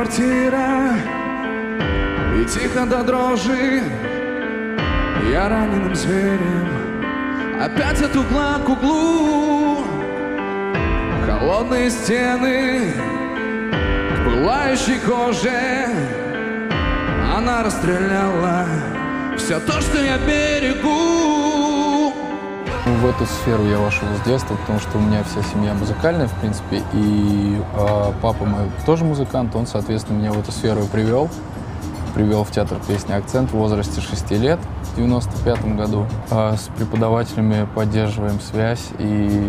квартира, и тихо до дрожи я раненым зверем опять от угла к углу. Холодные стены к пылающей коже, она расстреляла все то, что я берегу. В эту сферу я вошел с детства, потому что у меня вся семья музыкальная, в принципе, и папа мой тоже музыкант, он, соответственно, меня в эту сферу привел в театр песни «Акцент» в возрасте 6 лет, в 95 году. С преподавателями поддерживаем связь, и,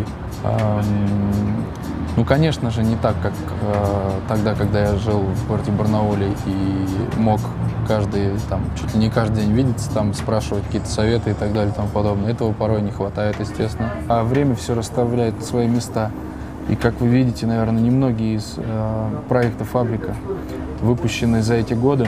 ну, конечно же, не так, как тогда, когда я жил в городе Барнауле и мог чуть ли не каждый день видеться, спрашивать какие-то советы и так далее и тому подобное. Этого порой не хватает, естественно. А время все расставляет на свои места. И, как вы видите, наверное, немногие из проектов «Фабрика», выпущенные за эти годы,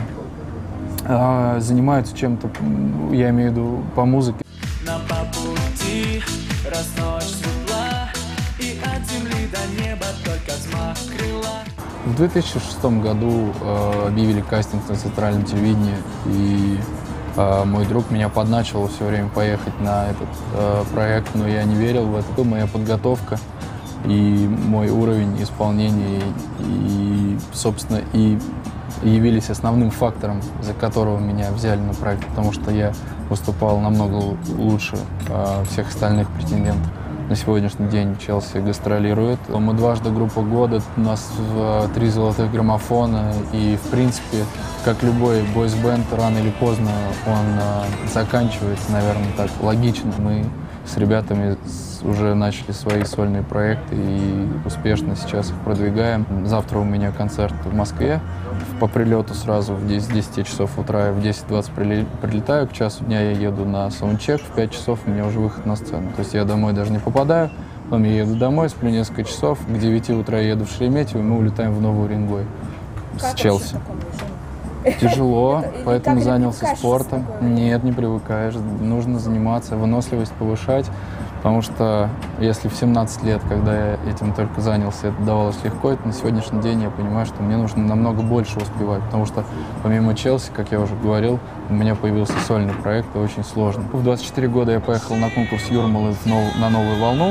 занимаются чем-то, я имею в виду, по музыке. Нам по пути, раз ночь светла, и от земли до неба только взмах крыла. В 2006 году объявили кастинг на центральном телевидении, и мой друг меня подначивал все время поехать на этот проект, но я не верил в это. Моя подготовка и мой уровень исполнения, и, собственно, и явились основным фактором, за которого меня взяли на проект, потому что я выступал намного лучше всех остальных претендентов. На сегодняшний день Челси гастролирует. Мы дважды группа года, у нас 3 золотых граммофона, и, в принципе, как любой бойс-бенд, рано или поздно он заканчивается, наверное, так логично. Мы с ребятами уже начали свои сольные проекты и успешно сейчас их продвигаем. Завтра у меня концерт в Москве. По прилету сразу в 10 часов утра, в 10:20 прилетаю, к часу дня я еду на саундчек, в 5 часов у меня уже выход на сцену. То есть я домой даже не попадаю, потом я еду домой, сплю несколько часов, к 9 утра я еду в Шереметьево, и мы улетаем в Новый Уренгой с Челси. Тяжело, поэтому занялся спортом. Нет, не привыкаешь, нужно заниматься, выносливость повышать, потому что если в 17 лет, когда я этим только занялся, это давалось легко, то на сегодняшний день я понимаю, что мне нужно намного больше успевать, потому что помимо Челси, как я уже говорил, у меня появился сольный проект, и очень сложно. В 24 года я поехал на конкурс Юрмалы на «Новую волну»,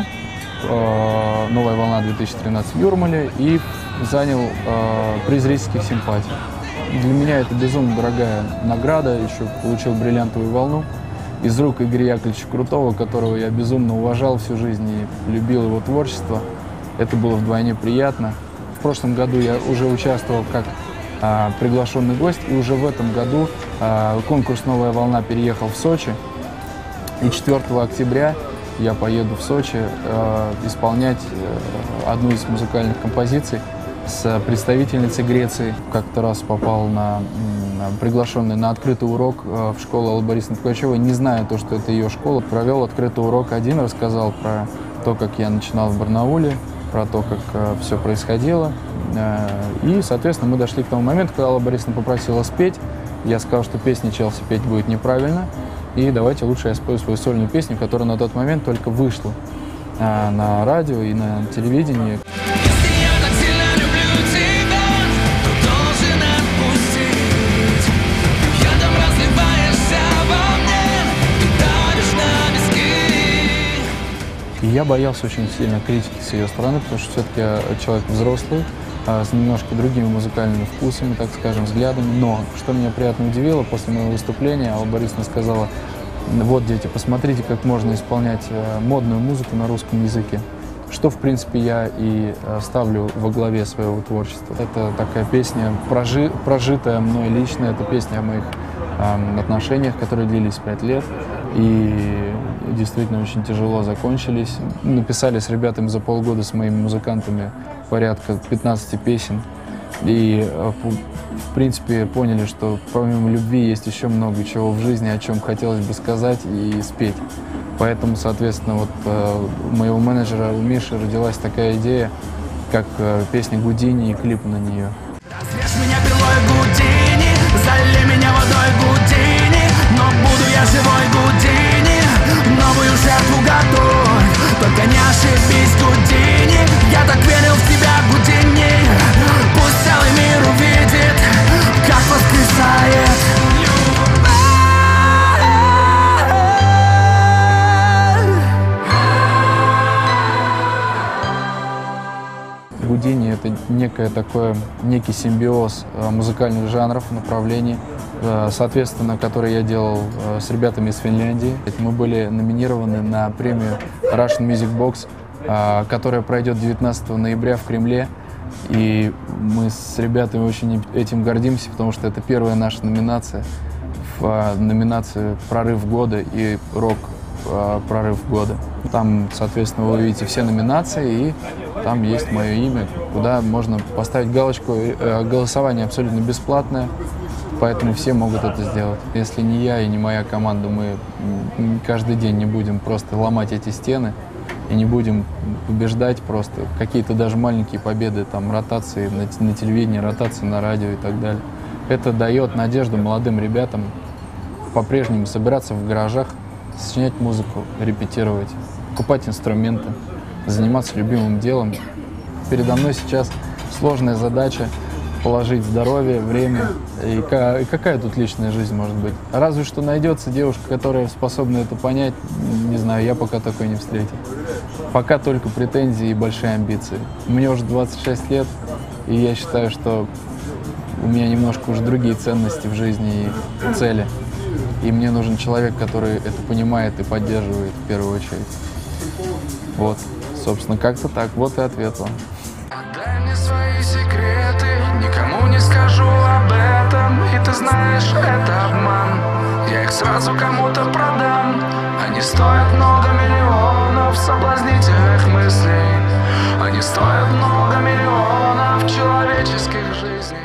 «Новая волна» 2013 в Юрмале, и занял приз зрительских симпатий. Для меня это безумно дорогая награда, еще получил бриллиантовую волну из рук Игоря Яковлевича Крутого, которого я безумно уважал всю жизнь и любил его творчество. Это было вдвойне приятно. В прошлом году я уже участвовал как приглашенный гость, и уже в этом году конкурс «Новая волна» переехал в Сочи, и 4 октября я поеду в Сочи исполнять одну из музыкальных композиций с представительницей Греции. Как-то раз попал приглашенный на открытый урок в школу Аллы Борисовны Пугачевой, не зная то, что это ее школа. Провел открытый урок один, рассказал про то, как я начинал в Барнауле, про то, как все происходило. И, соответственно, мы дошли к тому моменту, когда Алла Борисовна попросила спеть. Я сказал, что песни Челси петь будет неправильно, и давайте лучше я спою свою сольную песню, которая на тот момент только вышла на радио и на телевидении. Я боялся очень сильно критики с ее стороны, потому что все-таки я человек взрослый, с немножко другими музыкальными вкусами, так скажем, взглядами. Но, что меня приятно удивило, после моего выступления Алла Борисовна сказала: вот, дети, посмотрите, как можно исполнять модную музыку на русском языке. Что, в принципе, я и ставлю во главе своего творчества. Это такая песня, прожитая мной лично, это песня о моих отношениях, которые длились 5 лет. И действительно очень тяжело закончились. Написали с ребятами за полгода, с моими музыкантами, порядка 15 песен. И, в принципе, поняли, что помимо любви есть еще много чего в жизни, о чем хотелось бы сказать и спеть. Поэтому, соответственно, вот у моего менеджера, у Миши, родилась такая идея, как песня Гудини и клип на нее. Развешь меня пилой Гудини, залей меня водой Гудини, но буду я живой Гудини, новую жертву готовь, только не ошибись Гудини, я так верил в тебя Гудини, пусть целый мир увидит некий симбиоз музыкальных жанров, направлений, соответственно, который я делал с ребятами из Финляндии. Мы были номинированы на премию Russian Music Box, которая пройдет 19 ноября в Кремле. И мы с ребятами очень этим гордимся, потому что это первая наша номинация в номинацию «Прорыв года» и «Рок прорыв года». Там, соответственно, вы увидите все номинации, и там есть мое имя, куда можно поставить галочку. Голосование абсолютно бесплатное, поэтому все могут это сделать. Если не я и не моя команда, мы каждый день не будем просто ломать эти стены и не будем побеждать просто какие-то даже маленькие победы, там, ротации на телевидении, ротации на радио и так далее. Это дает надежду молодым ребятам по-прежнему собираться в гаражах, сочинять музыку, репетировать, покупать инструменты, заниматься любимым делом. Передо мной сейчас сложная задача положить здоровье, время. И какая тут личная жизнь может быть? Разве что найдется девушка, которая способна это понять. Не знаю, я пока такой не встретил. Пока только претензии и большие амбиции. Мне уже 26 лет, и я считаю, что у меня немножко уже другие ценности в жизни и цели. И мне нужен человек, который это понимает и поддерживает в первую очередь. Вот, собственно, как-то так. Вот и ответ вам. Отдай мне свои секреты, никому не скажу об этом. И ты знаешь, это обман. Я их сразу кому-то продам. Они стоят много миллионов соблазнительных мыслей. Они стоят много миллионов человеческих жизней.